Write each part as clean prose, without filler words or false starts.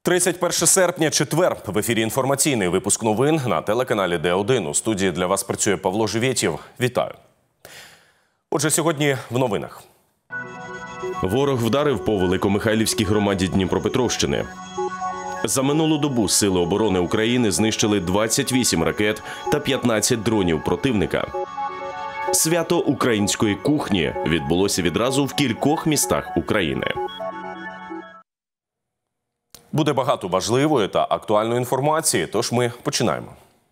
31 серпня, четвер. В ефірі інформаційний випуск новин на телеканалі Д1. У студії для вас працює Павло Живєтєв. Вітаю. Отже, сьогодні в новинах. Ворог вдарив по Великомихайлівській громаді Дніпропетровщини. За минулу добу Сили оборони України знищили 28 ракет та 15 дронів противника. Свято української кухні відбулося відразу в кількох містах України. Буде багато важливої та актуальної інформації, тож ми починаємо.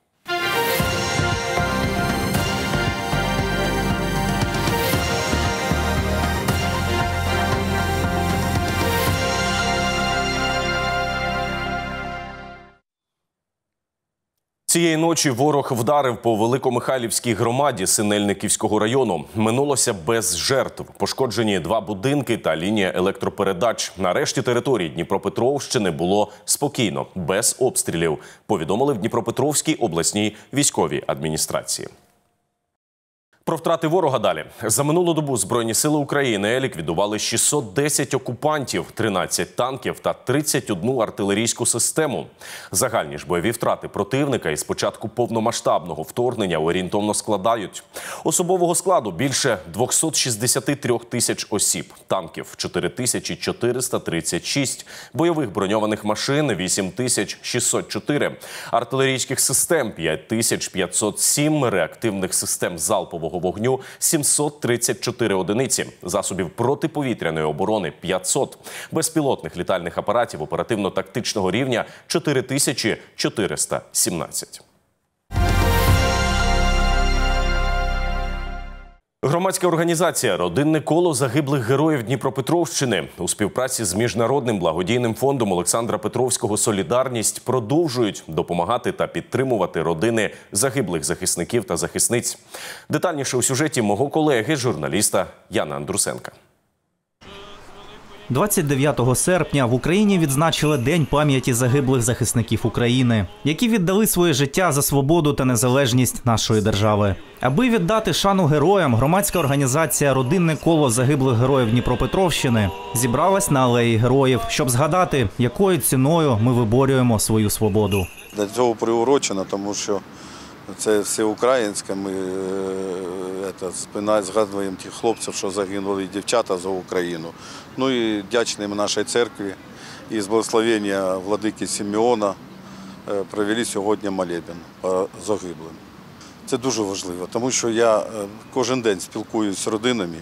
Цієї ночі ворог вдарив по Великомихайлівській громаді Синельниківського району. Минулося без жертв. Пошкоджені 2 будинки та лінія електропередач. На решті території Дніпропетровщини було спокійно, без обстрілів, повідомили в Дніпропетровській обласній військовій адміністрації. Про втрати ворога далі. За минулу добу Збройні сили України ліквідували 610 окупантів, 13 танків та 31 артилерійську систему. Загальні ж бойові втрати противника із початку повномасштабного вторгнення орієнтовно складають: особового складу більше 263 тисяч осіб, танків 4436, бойових броньованих машин 8604, артилерійських систем 5507, реактивних систем залпового вогню 734 одиниці, засобів протиповітряної оборони 500, безпілотних літальних апаратів оперативно-тактичного рівня 4417. Громадська організація «Родинне коло загиблих героїв Дніпропетровщини» у співпраці з Міжнародним благодійним фондом Олександра Петровського «Солідарність» продовжують допомагати та підтримувати родини загиблих захисників та захисниць. Детальніше у сюжеті мого колеги, журналіста Яна Андрусенка. 29 серпня в Україні відзначили День пам'яті загиблих захисників України, які віддали своє життя за свободу та незалежність нашої держави. Аби віддати шану героям, громадська організація «Родинне коло загиблих героїв Дніпропетровщини» зібралась на Алеї Героїв, щоб згадати, якою ціною ми виборюємо свою свободу. До цього приурочено, тому що це всеукраїнське, ми згадуємо тих хлопців, що загинули, і дівчата за Україну. Ну і вдячними нашій церкві і з благословення владики Симеона провели сьогодні молебен загиблим. Це дуже важливо, тому що я кожен день спілкуюся з родинами,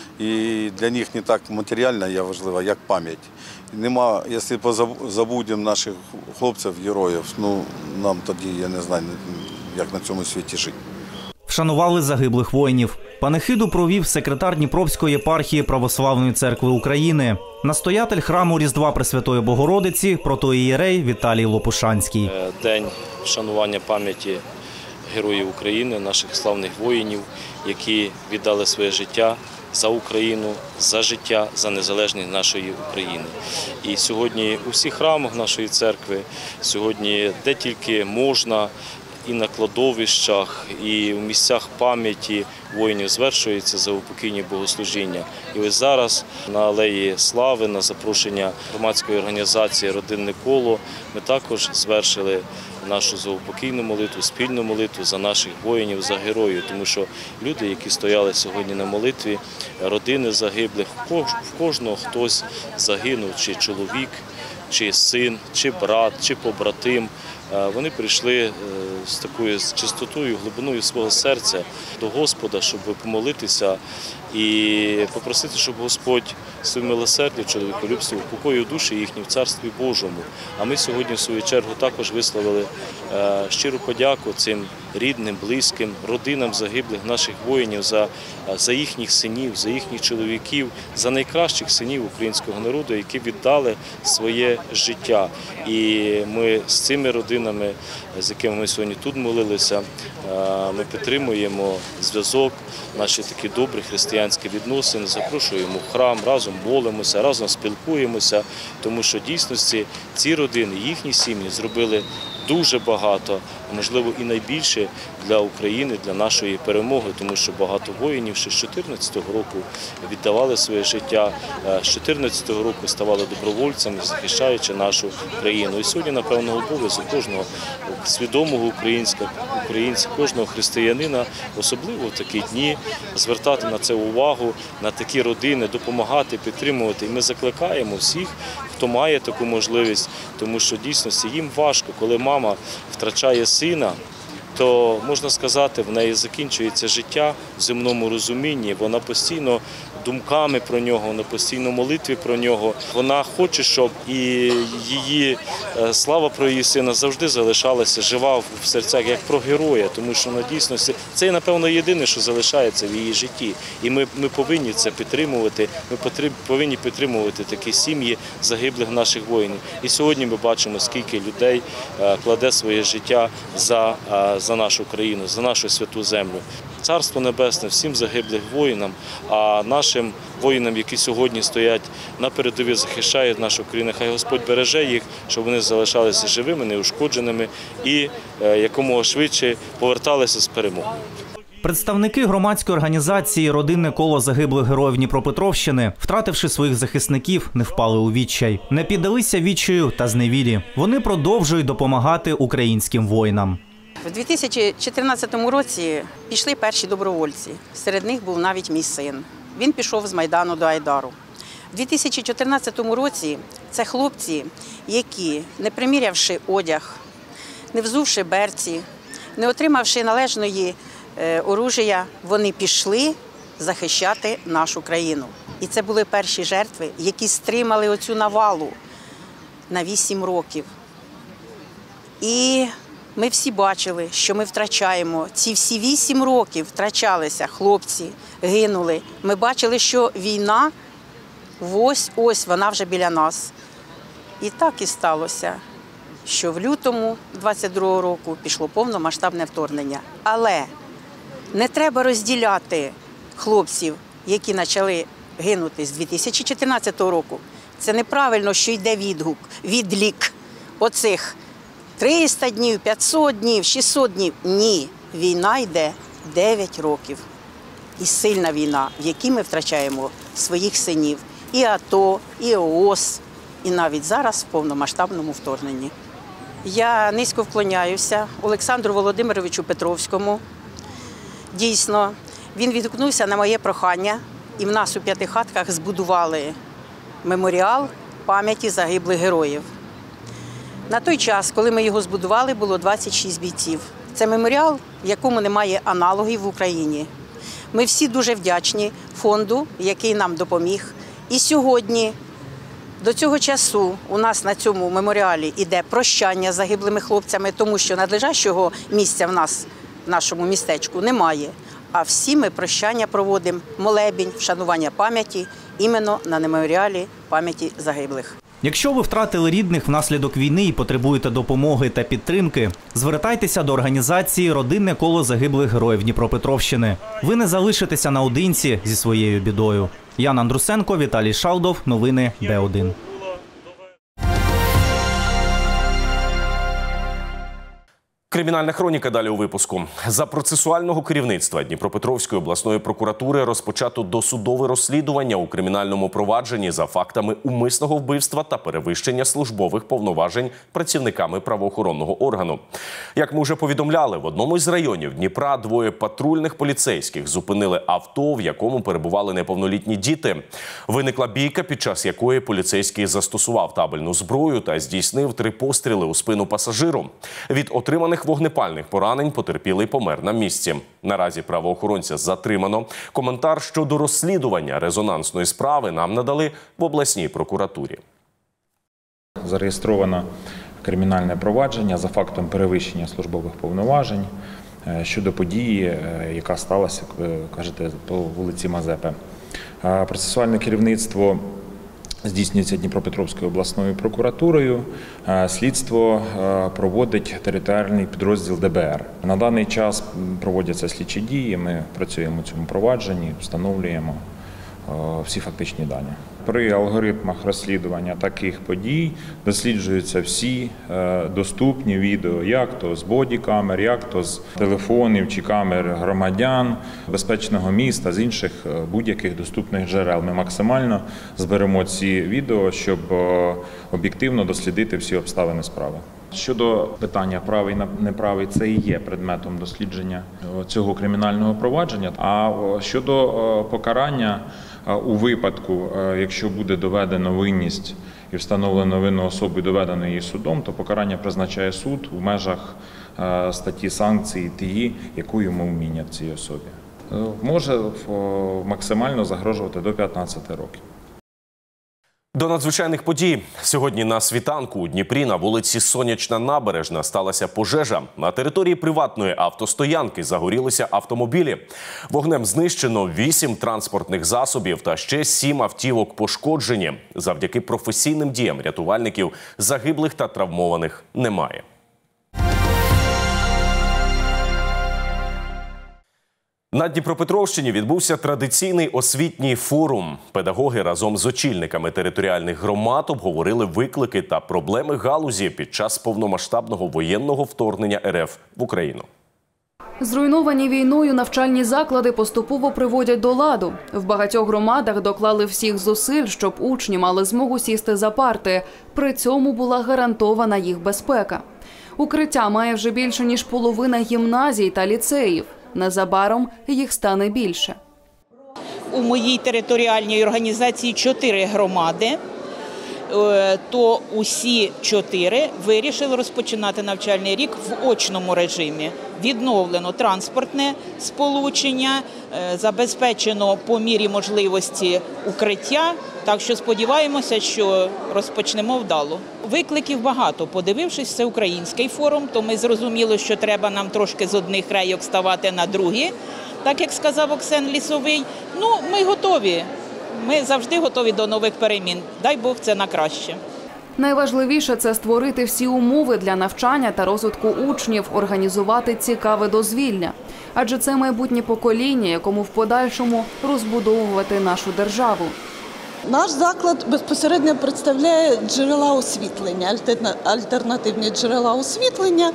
і для них не так матеріальна є важлива, як пам'ять. Нема, якщо забудемо наших хлопців, героїв, ну нам тоді, я не знаю, як на цьому світі жити. Вшанували загиблих воїнів. Панихиду провів секретар Дніпровської єпархії Православної церкви України, настоятель храму Різдва Пресвятої Богородиці, протоієрей Віталій Лопушанський. День вшанування пам'яті героїв України, наших славних воїнів, які віддали своє життя за Україну, за життя, за незалежність нашої України. І сьогодні у всіх храмах нашої церкви, сьогодні де тільки можна, і на кладовищах, і в місцях пам'яті воїнів звершується заупокійні богослужіння. І ось зараз на Алеї Слави, на запрошення громадської організації «Родинне коло» ми також звершили нашу заупокійну молитву, спільну молитву за наших воїнів, за героїв. Тому що люди, які стояли сьогодні на молитві, родини загиблих, в кожного хтось загинув, чи чоловік, чи син, чи брат, чи побратим. Вони прийшли з такою чистотою, глибиною свого серця до Господа, щоб помолитися і попросити, щоб Господь своїм милосердям, чоловіколюбством упокоїв душі їхні в Царстві Божому. А ми сьогодні, в свою чергу, також висловили щиру подяку цим рідним, близьким, родинам загиблих наших воїнів за їхніх синів, за їхніх чоловіків, за найкращих синів українського народу, які віддали своє життя. І ми з цими родинами, з якими ми сьогодні тут молилися, ми підтримуємо зв'язок, наші такі добрі християнські відносини, запрошуємо в храм, разом молимося, разом спілкуємося, тому що в дійсності ці родини, їхні сім'ї зробили дуже багато, можливо і найбільше для України, для нашої перемоги, тому що багато воїнів ще з 2014 року віддавали своє життя, з 2014 року ставали добровольцями, захищаючи нашу країну. І сьогодні, напевно, обов'язок кожного свідомого українця, кожного християнина, особливо в такі дні, звертати на це увагу, на такі родини, допомагати, підтримувати. І ми закликаємо всіх, хто має таку можливість, тому що дійсно їм важко, коли мама втрачає сина, то, можна сказати, в неї закінчується життя в земному розумінні, вона постійно думками про нього, вона постійно в молитві про нього. Вона хоче, щоб і її слава про її сина завжди залишалася жива в серцях, як про героя, тому що дійсно це, напевно, єдине, що залишається в її житті. І ми повинні це підтримувати, ми повинні підтримувати такі сім'ї загиблих наших воїнів. І сьогодні ми бачимо, скільки людей кладе своє життя за нашу країну, за нашу святу землю. Царство Небесне всім загиблих воїнам, а нашим воїнам, які сьогодні стоять на передовій, захищають нашу країну, хай Господь береже їх, щоб вони залишалися живими, неушкодженими і якомога швидше поверталися з перемогою. Представники громадської організації «Родинне коло загиблих героїв Дніпропетровщини», втративши своїх захисників, не впали у відчай, не піддалися відчаю та зневірі. Вони продовжують допомагати українським воїнам. У 2014 році пішли перші добровольці. Серед них був навіть мій син. Він пішов з Майдану до Айдару. У 2014 році це хлопці, які, не примірявши одяг, не взувши берці, не отримавши належної оружия, вони пішли захищати нашу країну. І це були перші жертви, які стримали оцю навалу на 8 років. І ми всі бачили, що ми втрачаємо. Ці всі 8 років втрачалися, хлопці гинули. Ми бачили, що війна, ось вона вже біля нас. І так і сталося, що в лютому 22-го року пішло повномасштабне вторгнення. Але не треба розділяти хлопців, які почали гинути з 2014 року. Це неправильно, що йде відлік оцих 300 днів, 500 днів, 600 днів. Ні, війна йде 9 років. І сильна війна, в якій ми втрачаємо своїх синів. І АТО, і ООС, і навіть зараз в повномасштабному вторгненні. Я низько вклоняюся Олександру Володимировичу Петровському. Дійсно, він відгукнувся на моє прохання, і в нас у П'ятихатках збудували меморіал пам'яті загиблих героїв. На той час, коли ми його збудували, було 26 бійців. Це меморіал, в якому немає аналогів в Україні. Ми всі дуже вдячні фонду, який нам допоміг. І сьогодні, до цього часу, у нас на цьому меморіалі йде прощання з загиблими хлопцями, тому що надлежащого місця в нас, в нашому містечку, немає. А всі ми прощання проводимо, молебень, вшанування пам'яті, іменно на меморіалі пам'яті загиблих. Якщо ви втратили рідних внаслідок війни і потребуєте допомоги та підтримки, звертайтеся до організації «Родинне коло загиблих героїв Дніпропетровщини». Ви не залишитеся наодинці зі своєю бідою. Ян Андрусенко, Віталій Шалдов. Новини Д1. Кримінальна хроніка далі у випуску. За процесуального керівництва Дніпропетровської обласної прокуратури розпочато досудове розслідування у кримінальному провадженні за фактами умисного вбивства та перевищення службових повноважень працівниками правоохоронного органу. Як ми вже повідомляли, в одному із районів Дніпра двоє патрульних поліцейських зупинили авто, в якому перебували неповнолітні діти. Виникла бійка, під час якої поліцейський застосував табельну зброю та здійснив 3 постріли у спину пасажиру. Від отриманих вогнепальних поранень потерпілий помер на місці. Наразі правоохоронця затримано. Коментар щодо розслідування резонансної справи нам надали в обласній прокуратурі. Зареєстровано кримінальне провадження за фактом перевищення службових повноважень щодо події, яка сталася, кажете, по вулиці Мазепи. Процесуальне керівництво здійснюється Дніпропетровською обласною прокуратурою. Слідство проводить територіальний підрозділ ДБР. На даний час проводяться слідчі дії, ми працюємо у цьому провадженні, встановлюємо всі фактичні дані. При алгоритмах розслідування таких подій досліджуються всі доступні відео, як то з бодікамер, як то з телефонів чи камер громадян, безпечного міста, з інших будь-яких доступних джерел. Ми максимально зберемо ці відео, щоб об'єктивно дослідити всі обставини справи. Щодо питання правий неправий, це і є предметом дослідження цього кримінального провадження. А щодо покарання у випадку, якщо буде доведено винність і встановлено винну особу і доведено її судом, то покарання призначає суд в межах статті санкції тієї, яку йому вмінять цій особі. Може максимально загрожувати до 15 років. До надзвичайних подій. Сьогодні на світанку у Дніпрі на вулиці Сонячна Набережна сталася пожежа. На території приватної автостоянки загорілися автомобілі. Вогнем знищено 8 транспортних засобів та ще 7 автівок пошкоджені. Завдяки професійним діям рятувальників загиблих та травмованих немає. На Дніпропетровщині відбувся традиційний освітній форум. Педагоги разом з очільниками територіальних громад обговорили виклики та проблеми галузі під час повномасштабного воєнного вторгнення РФ в Україну. Зруйновані війною навчальні заклади поступово приводять до ладу. В багатьох громадах доклали всіх зусиль, щоб учні мали змогу сісти за парти. При цьому була гарантована їх безпека. Укриття має вже більше, ніж половина гімназій та ліцеїв. Незабаром їх стане більше. У моїй територіальній організації 4 громади, то усі 4 вирішили розпочинати навчальний рік в очному режимі. Відновлено транспортне сполучення, забезпечено по мірі можливості укриття, так що сподіваємося, що розпочнемо вдало. Викликів багато. Подивившись всеукраїнський форум, то ми зрозуміли, що треба нам трошки з одних рейок ставати на другі, так як сказав Оксен Лісовий. Ми готові. Ми завжди готові до нових перемін. Дай Бог, це на краще. Найважливіше – це створити всі умови для навчання та розвитку учнів, організувати цікаве дозвілля. Адже це майбутнє покоління, якому в подальшому розбудовувати нашу державу. Наш заклад безпосередньо представляє джерела освітлення, альтернативні джерела освітлення.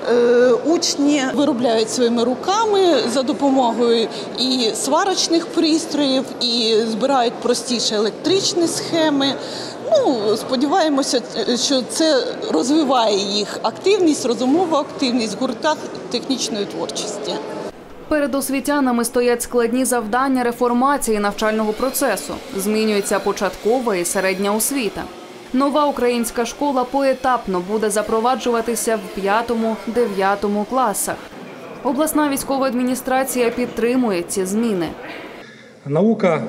Учні виробляють своїми руками за допомогою і сварочних пристроїв, і збирають простіші електричні схеми. Сподіваємося, що це розвиває їх активність, розумову активність в гуртах технічної творчості. Перед освітянами стоять складні завдання реформації навчального процесу. Змінюється початкова і середня освіта. Нова українська школа поетапно буде запроваджуватися в 5-9 класах. Обласна військова адміністрація підтримує ці зміни. Наука,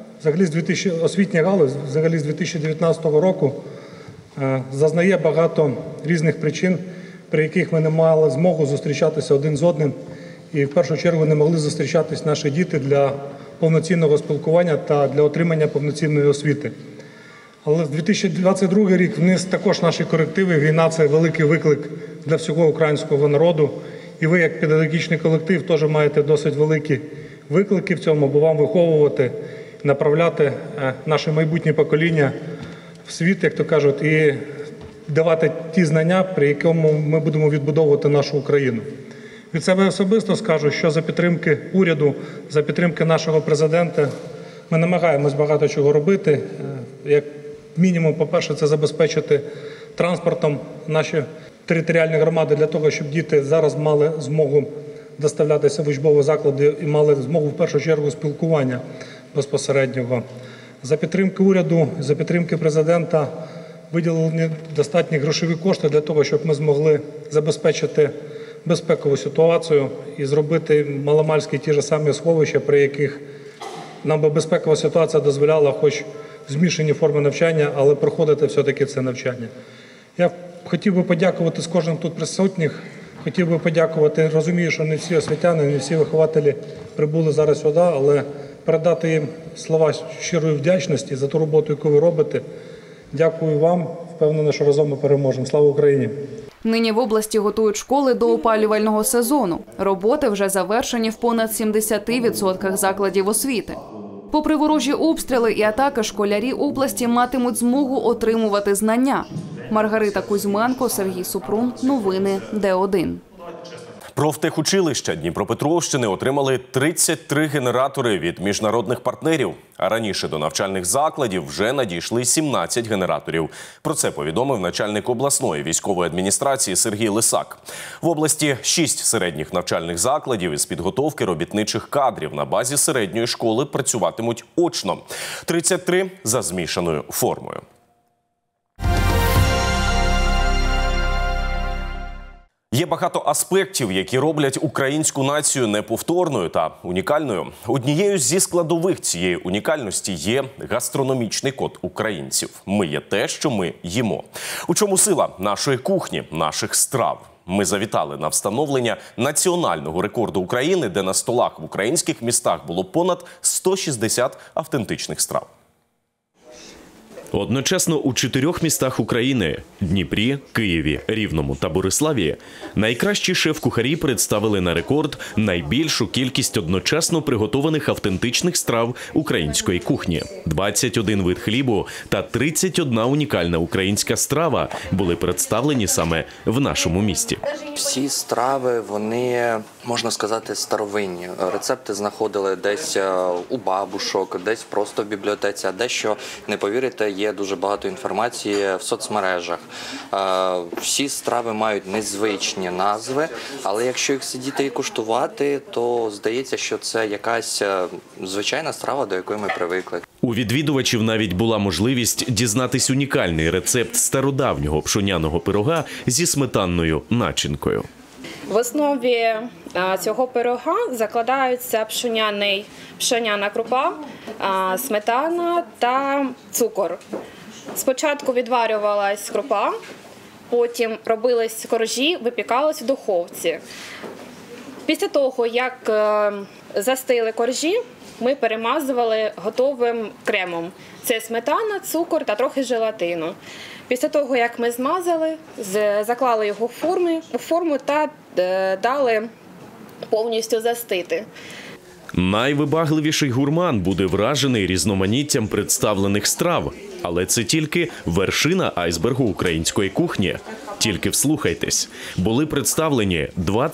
освітня галузь, взагалі з 2019 року зазнає багато різних причин, при яких ми не мали змогу зустрічатися один з одним. І в першу чергу не могли зустрічатись наші діти для повноцінного спілкування та для отримання повноцінної освіти. Але 2022 рік вниз також наші корективи. Війна – це великий виклик для всього українського народу. І ви, як педагогічний колектив, теж маєте досить великі виклики в цьому, бо вам виховувати, направляти наше майбутнє покоління в світ, як то кажуть, і давати ті знання, при якому ми будемо відбудовувати нашу Україну. Від себе особисто скажу, що за підтримки уряду, за підтримки нашого президента ми намагаємось багато чого робити. Як мінімум, по-перше, це забезпечити транспортом наші територіальні громади для того, щоб діти зараз мали змогу доставлятися в учбові заклади і мали змогу в першу чергу спілкування безпосереднього. За підтримки уряду, за підтримки президента виділені достатні грошові кошти для того, щоб ми змогли забезпечити безпекову ситуацію і зробити маломальські ті ж самі сховища, при яких нам би безпекова ситуація дозволяла хоч змішані форми навчання, але проходити все-таки це навчання. Я хотів би подякувати з кожним тут присутніх, хотів би подякувати, розумію, що не всі освітяни, не всі вихователі прибули зараз сюди, але передати їм слова щирої вдячності за ту роботу, яку ви робите. Дякую вам, впевнений, що разом ми переможемо. Слава Україні! Нині в області готують школи до опалювального сезону. Роботи вже завершені в понад 70% закладів освіти. Попри ворожі обстріли і атаки, школярі області матимуть змогу отримувати знання. Маргарита Кузьменко, Сергій Супрун. Новини Д1. Профтехучилища Дніпропетровщини отримали 33 генератори від міжнародних партнерів. А раніше до навчальних закладів вже надійшли 17 генераторів. Про це повідомив начальник обласної військової адміністрації Сергій Лисак. В області 6 середніх навчальних закладів із підготовки робітничих кадрів на базі середньої школи працюватимуть очно. 33 за змішаною формою. Є багато аспектів, які роблять українську націю неповторною та унікальною. Однією зі складових цієї унікальності є гастрономічний код українців. Ми є те, що ми їмо. У чому сила нашої кухні, наших страв? Ми завітали на встановлення національного рекорду України, де на столах в українських містах було понад 160 автентичних страв. Одночасно у 4 містах України – Дніпрі, Києві, Рівному та Бориславі – найкращі шеф-кухарі представили на рекорд найбільшу кількість одночасно приготованих автентичних страв української кухні. 21 вид хлібу та 31 унікальна українська страва були представлені саме в нашому місті. Всі страви, вони, можна сказати, старовинні. Рецепти знаходили десь у бабушок, десь просто в бібліотеці, а дещо, не повірите, є дуже багато інформації в соцмережах. Всі страви мають незвичні назви, але якщо їх сидіти і куштувати, то здається, що це якась звичайна страва, до якої ми привикли. У відвідувачів навіть була можливість дізнатись унікальний рецепт стародавнього пшоняного пирога зі сметанною начинкою. В основі цього пирога закладаються пшоняна крупа, сметана та цукор. Спочатку відварювалась крупа, потім робились коржі, випікались в духовці. Після того, як застили коржі, ми перемазували готовим кремом. Це сметана, цукор та трохи желатину. Після того, як ми змазали, заклали його в форму та дали повністю застити. Найвибагливіший гурман буде вражений різноманіттям представлених страв. Але це тільки вершина айсбергу української кухні. Тільки вслухайтесь. Були представлені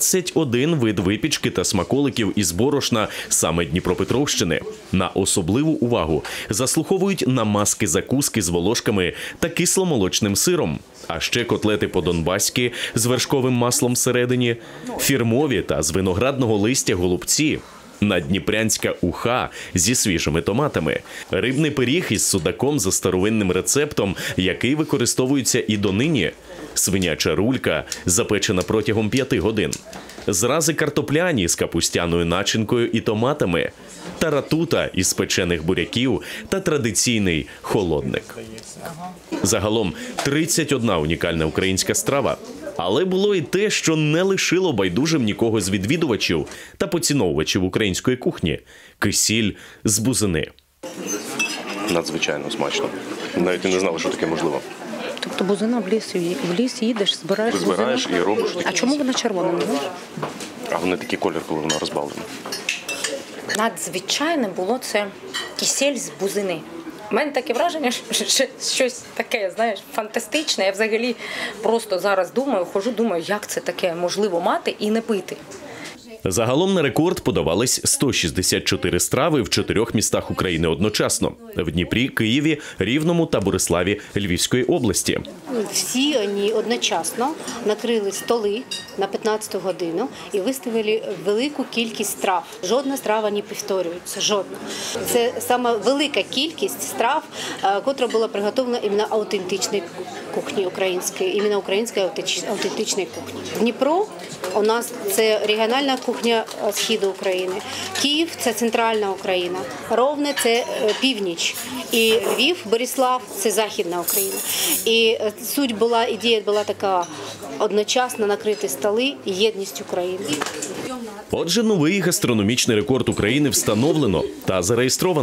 21 вид випічки та смаколиків із борошна саме Дніпропетровщини. На особливу увагу заслуховують намазки-закуски з волошками та кисломолочним сиром. А ще котлети по-донбаськи з вершковим маслом всередині, фірмові та з виноградного листя голубці, наддніпрянська уха зі свіжими томатами, рибний пиріг із судаком за старовинним рецептом, який використовується і донині, свиняча рулька, запечена протягом 5 годин, зрази картопляні з капустяною начинкою і томатами, таратута із печених буряків та традиційний холодник. Загалом 31 унікальна українська страва. Але було і те, що не лишило байдужим нікого з відвідувачів та поціновувачів української кухні – кисіль з бузини. Надзвичайно смачно. Навіть не знали, що таке можливо. Тобто бузина в ліс їдеш, збираєш бузину. Збираєш і робиш. А чому вона червона? А вони такий колір, коли вона розбавлена. Надзвичайне було це кисель з бузини. У мене таке враження, що щось таке, знаєш, фантастичне. Я взагалі просто зараз думаю, як це таке можливо мати і не пити. Загалом на рекорд подавались 164 страви в 4 містах України одночасно – в Дніпрі, Києві, Рівному та Бориславі Львівської області. Всі вони одночасно накрили столи на 15-ту годину і виставили велику кількість страв. Жодна страва не повторюється, жодна. Це саме велика кількість страв, котра була приготовлена іменно аутентичної кухні української, іменно української аутентичної кухні. Дніпро у нас це регіональна кухня сходу України. Київ – це центральна Україна. Ровне – це північ. І Львів, Борислав – це західна Україна. І ідея була така – одночасно накрити столи і єдність України. Отже, новий гастрономічний рекорд України встановлено та зареєстровано.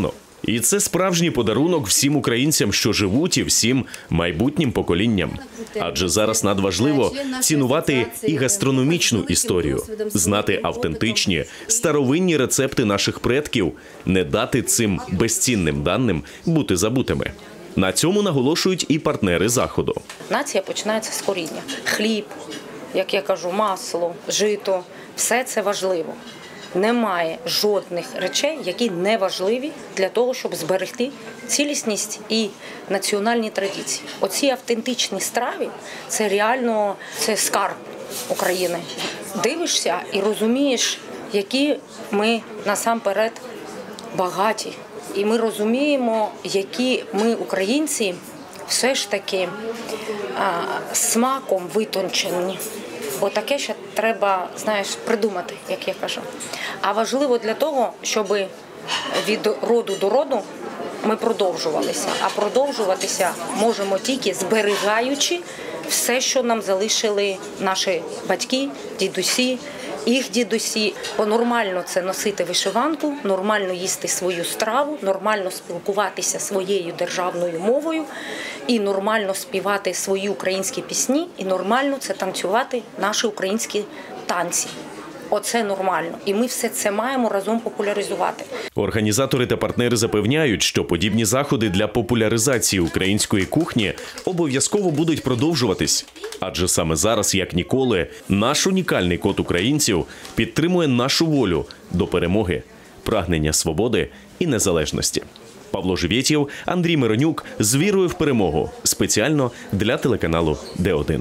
І це справжній подарунок всім українцям, що живуть, і всім майбутнім поколінням. Адже зараз надважливо цінувати і гастрономічну історію, знати автентичні, старовинні рецепти наших предків, не дати цим безцінним даним бути забутими. На цьому наголошують і партнери Заходу. Нація починається з коріння. Хліб, як я кажу, масло, жито – все це важливо. Немає жодних речей, які не важливі для того, щоб зберегти цілісність і національні традиції. Оці автентичні страви – це реально скарб України. Дивишся і розумієш, які ми насамперед багаті. І ми розуміємо, які ми, українці, все ж таки смаком витончені. Бо таке ще треба, придумати, як я кажу. А важливо для того, щоб від роду до роду ми продовжувалися. А продовжуватися можемо тільки зберігаючи все, що нам залишили наші батьки, дідусі, їх дідусі. Бо нормально це носити вишиванку, нормально їсти свою страву, нормально спілкуватися своєю державною мовою і нормально співати свої українські пісні, і нормально це танцювати наші українські танці. Оце нормально. І ми все це маємо разом популяризувати. Організатори та партнери запевняють, що подібні заходи для популяризації української кухні обов'язково будуть продовжуватись. Адже саме зараз, як ніколи, наш унікальний код українців підтримує нашу волю до перемоги, прагнення свободи і незалежності. Павло Живєтєв, Андрій Миронюк з вірою в перемогу. Спеціально для телеканалу Д1.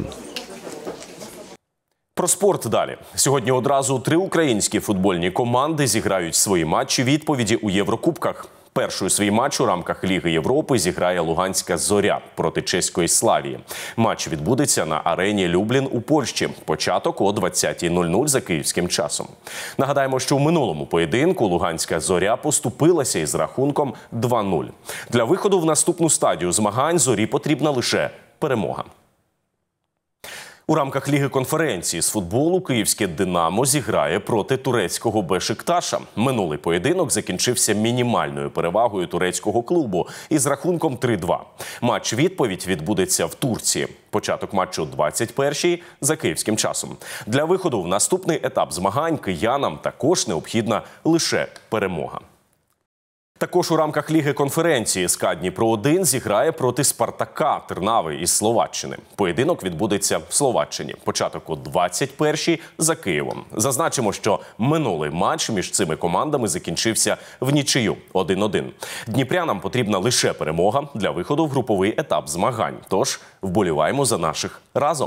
Про спорт далі. Сьогодні одразу 3 українські футбольні команди зіграють свої матчі відповіді у Єврокубках. Перший свій матч у рамках Ліги Європи зіграє Луганська «Зоря» проти чеської «Славії». Матч відбудеться на арені Люблін у Польщі. Початок о 20:00 за київським часом. Нагадаємо, що у минулому поєдинку Луганська «Зоря» поступилася із рахунком 2:0. Для виходу в наступну стадію змагань «Зорі» потрібна лише перемога. У рамках Ліги конференції з футболу київське «Динамо» зіграє проти турецького «Бешикташа». Минулий поєдинок закінчився мінімальною перевагою турецького клубу із рахунком 3:2. Матч-відповідь відбудеться в Турції. Початок матчу о 21:00 за київським часом. Для виходу в наступний етап змагань киянам також необхідна лише перемога. Також у рамках Ліги конференції СКА Дніпро-1 зіграє проти Спартака Тернави із Словаччини. Поєдинок відбудеться в Словаччині. Початок о 21:00 за Києвом. Зазначимо, що минулий матч між цими командами закінчився в нічию 1:1. Дніпрянам потрібна лише перемога для виходу в груповий етап змагань. Тож вболіваємо за наших разом.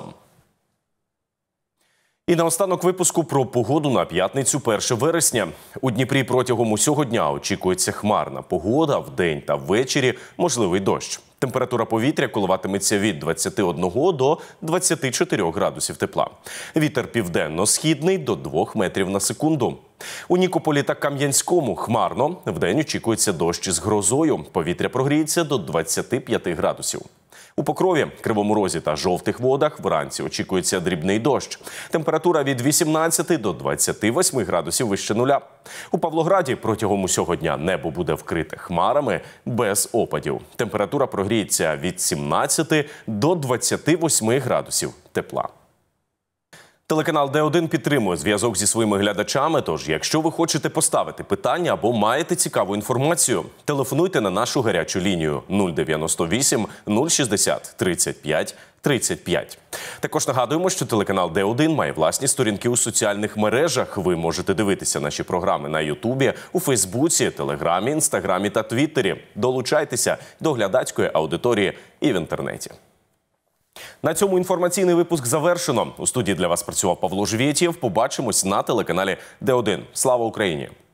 І наостанок випуску про погоду на п'ятницю 1 вересня. У Дніпрі протягом усього дня очікується хмарна погода, вдень та ввечері можливий дощ. Температура повітря коливатиметься від 21 до 24 градусів тепла. Вітер південно-східний до 2 метрів на секунду. У Нікополі та Кам'янському хмарно, вдень очікується дощ із грозою. Повітря прогріється до 25 градусів. У Покрові, Кривому Розі та Жовтих Водах вранці очікується дрібний дощ. Температура від 18 до 28 градусів вище нуля. У Павлограді протягом усього дня небо буде вкрите хмарами без опадів. Температура прогріється від 17 до 28 градусів тепла. Телеканал Д1 підтримує зв'язок зі своїми глядачами, тож якщо ви хочете поставити питання або маєте цікаву інформацію, телефонуйте на нашу гарячу лінію 098 060 35 35. Також нагадуємо, що телеканал Д1 має власні сторінки у соціальних мережах. Ви можете дивитися наші програми на Ютубі, у Фейсбуці, Телеграмі, Інстаграмі та Твіттері. Долучайтеся до глядацької аудиторії і в інтернеті. На цьому інформаційний випуск завершено. У студії для вас працював Павло Живєтєв. Побачимось на телеканалі Д1. Слава Україні!